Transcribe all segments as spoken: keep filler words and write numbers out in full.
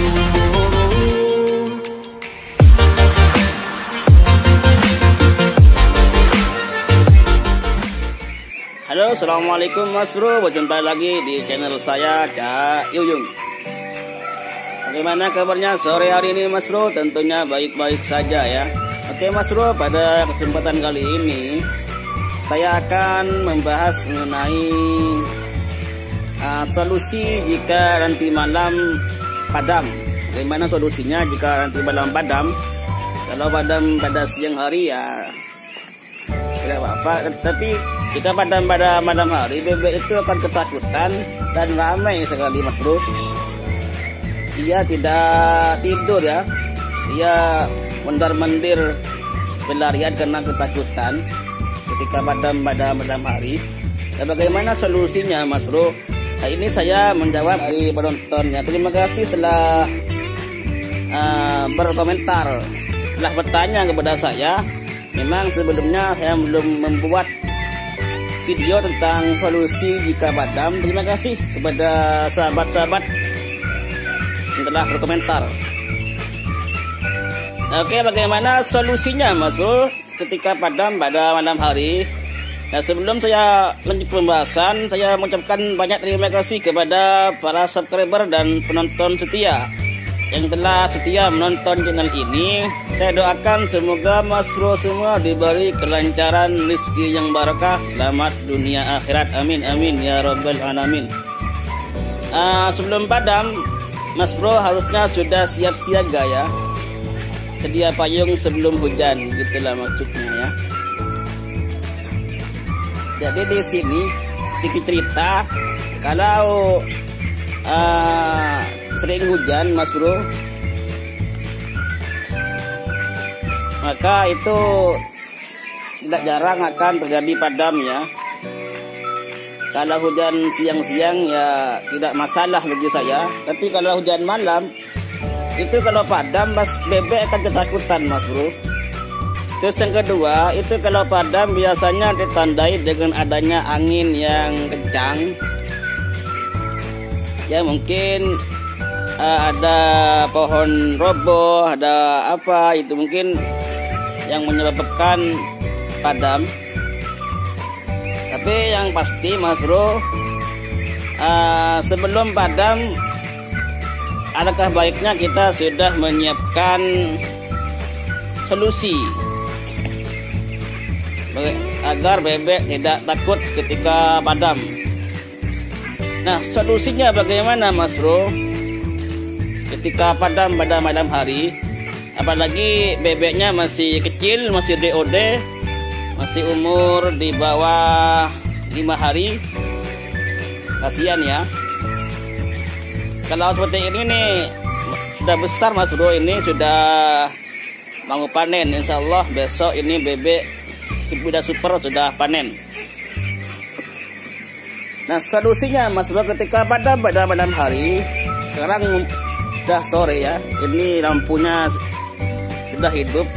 Halo, assalamualaikum Mas Bro, berjumpa lagi di channel saya Cak Yuyung. Bagaimana kabarnya sore hari ini Mas Bro? Tentunya baik-baik saja ya. Oke Mas Bro, pada kesempatan kali ini saya akan membahas mengenai uh, solusi jika nanti malam padam. Bagaimana solusinya jika nanti malam padam? Kalau padam pada siang hari ya tidak apa-apa, tapi jika padam pada malam hari, bebek itu akan ketakutan dan ramai sekali Mas Bro. Dia tidak tidur ya, dia mondar-mandir berlarian karena ketakutan ketika padam pada malam hari. Dan bagaimana solusinya Mas Bro? Nah, ini saya menjawab dari penontonnya. Terima kasih setelah uh, berkomentar, setelah bertanya kepada saya. Memang sebelumnya saya belum membuat video tentang solusi jika padam. Terima kasih kepada sahabat-sahabat yang telah berkomentar. Oke, bagaimana solusinya Mas Bro ketika padam pada malam hari? Nah, sebelum saya lanjut pembahasan, saya mengucapkan banyak terima kasih kepada para subscriber dan penonton setia yang telah setia menonton channel ini. Saya doakan semoga Mas Bro semua diberi kelancaran, rezeki yang barakah, selamat dunia akhirat, amin amin ya rabbal alamin. Uh, sebelum padam, Mas Bro harusnya sudah siap siaga ya, sedia payung sebelum hujan, gitulah maksudnya ya. Jadi di sini sedikit cerita, kalau uh, sering hujan Mas Bro, maka itu tidak jarang akan terjadi padam ya. Kalau hujan siang-siang ya tidak masalah bagi saya, tapi kalau hujan malam itu kalau padam Mas, bebek akan ketakutan Mas Bro. Terus yang kedua, itu kalau padam biasanya ditandai dengan adanya angin yang kencang. Ya mungkin Uh, ada pohon roboh, ada apa itu mungkin yang menyebabkan padam. Tapi yang pasti Mas Bro, uh, sebelum padam alangkah baiknya kita sudah menyiapkan solusi agar bebek tidak takut ketika padam. Nah, solusinya bagaimana Mas Bro ketika padam pada malam hari, apalagi bebeknya masih kecil, masih D O D, masih umur di bawah lima hari, kasihan ya. Kalau seperti ini nih sudah besar Mas Bro, ini sudah mau panen, insya Allah besok ini bebek Hibrida Super sudah panen. Nah, solusinya Mas Bro ketika padam pada malam hari, sekarang sudah sore ya, ini lampunya sudah hidup.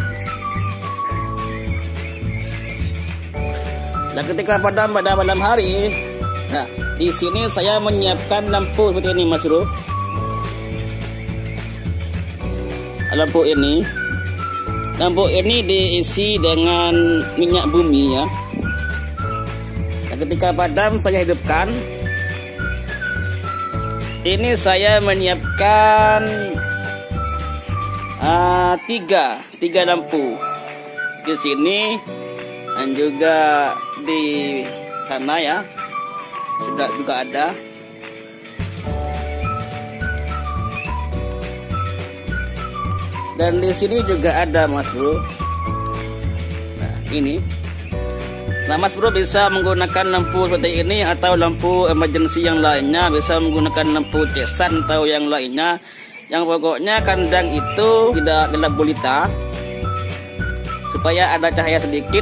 Dan ketika padam pada malam hari, nah di sini saya menyiapkan lampu seperti ini Mas Bro. Lampu ini, lampu ini diisi dengan minyak bumi ya. Dan ketika padam saya hidupkan. Ini saya menyiapkan uh, tiga tiga lampu di sini dan juga di sana ya, sudah juga ada. Dan di sini juga ada Mas Bro. Nah ini. Nah Mas Bro bisa menggunakan lampu seperti ini atau lampu emergency yang lainnya, bisa menggunakan lampu cesan atau yang lainnya. Yang pokoknya kandang itu tidak gelap gulita, supaya ada cahaya sedikit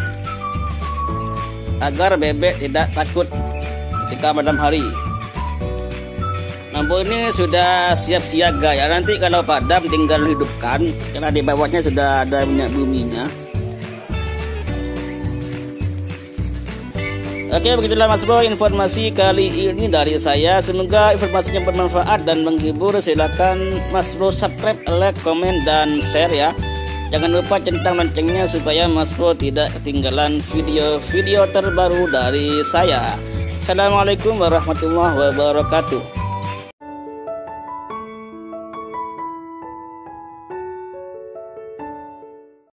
agar bebek tidak takut ketika malam hari. Lampu ini sudah siap siaga ya, nanti kalau padam tinggal hidupkan karena di bawahnya sudah ada minyak buminya. Oke, begitulah Mas Bro informasi kali ini dari saya. Semoga informasinya bermanfaat dan menghibur. Silakan Mas Bro subscribe, like, komen, dan share ya. Jangan lupa centang loncengnya supaya Mas Bro tidak ketinggalan video-video terbaru dari saya. Assalamualaikum warahmatullahi wabarakatuh.